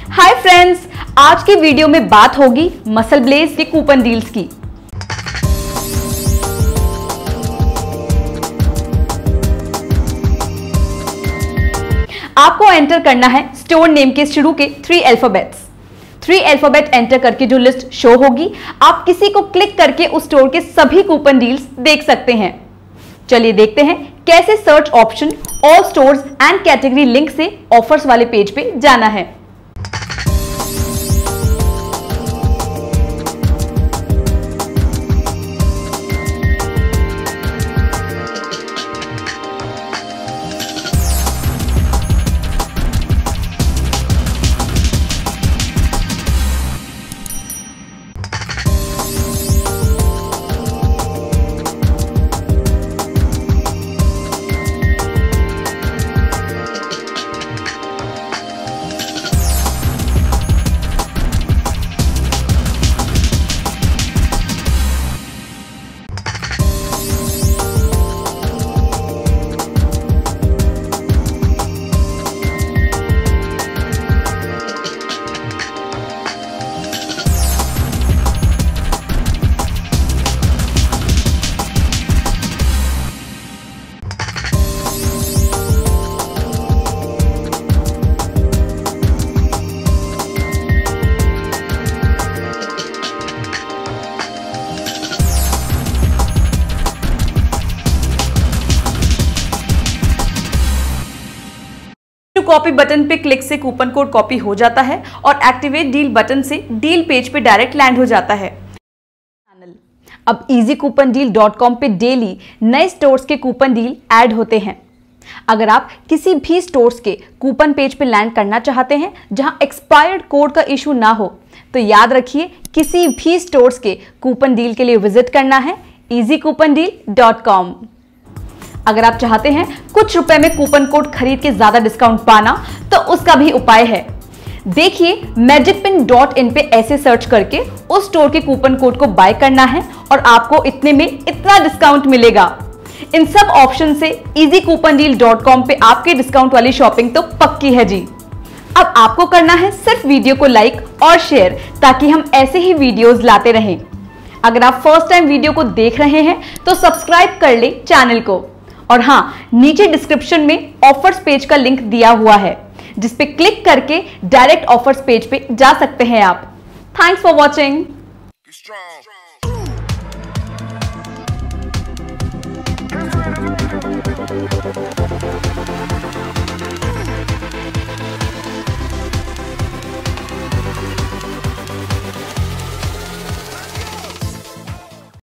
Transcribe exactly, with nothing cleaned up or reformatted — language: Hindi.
हाय फ्रेंड्स, आज की वीडियो में बात होगी मसल ब्लेज के कूपन डील्स की। आपको एंटर करना है स्टोर नेम के शुरू के three alphabets. Three alphabet enter करके जो लिस्ट शो होगी, आप किसी को क्लिक करके उस स्टोर के सभी कूपन डील्स देख सकते हैं। चलिए देखते हैं कैसे search option all stores and category link से ऑफर्स वाले पेज पे जाना है। कॉपी बटन पे क्लिक से कूपन कोड कॉपी हो जाता है और एक्टिवेट डील बटन से डील पेज पे डायरेक्ट लैंड हो जाता है। अब easy coupon deal dot com पे डेली नए स्टोर्स के कूपन डील ऐड होते हैं। अगर आप किसी भी स्टोर्स के कूपन पेज पे लैंड करना चाहते हैं जहां एक्सपायर्ड कोड का इशू ना हो, तो याद रखिए किसी भी स्टोर्स के कूपन डील के लिए विजिट करना है easy coupon deal dot com. अगर आप चाहते हैं कुछ रुपए में कूपन कोड खरीद के ज्यादा डिस्काउंट पाना, तो उसका भी उपाय है। देखिए मैजिक पिन डॉट इन पे ऐसे सर्च करके उस स्टोर के कूपन कोड को बाय करना है और आपको इतने में इतना डिस्काउंट मिलेगा। इन सब ऑप्शन से easy coupon deal dot com पे आपके डिस्काउंट वाली शॉपिंग तो पक्की है जी। अब आपको करना है सिर्फ वीडियो को लाइक और शेयर, ताकि हम ऐसे ही वीडियोस लाते रहें। अगर आप फर्स्ट टाइम वीडियो को देख रहे हैं तो सब्सक्राइब कर ले चैनल को। और हाँ, नीचे डिस्क्रिप्शन में ऑफर्स पेज का लिंक दिया हुआ है, जिस पे क्लिक करके डायरेक्ट ऑफर्स पेज पे जा सकते हैं आप। Thanks for watching.